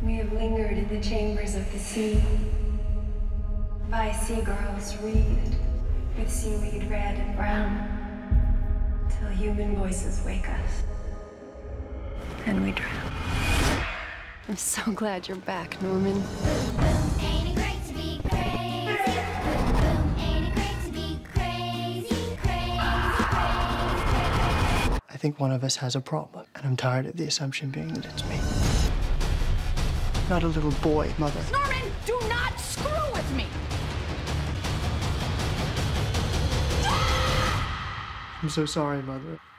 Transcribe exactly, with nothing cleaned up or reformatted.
We have lingered in the chambers of the sea, by seagulls reed, with seaweed red and brown, till human voices wake us, and we drown. I'm so glad you're back, Norman. Ain't it great to be crazy? Ain't it great to be crazy, crazy, crazy, crazy? I think one of us has a problem, and I'm tired of the assumption being that it's me. Not a little boy, Mother. Norman, do not screw with me! I'm so sorry, Mother.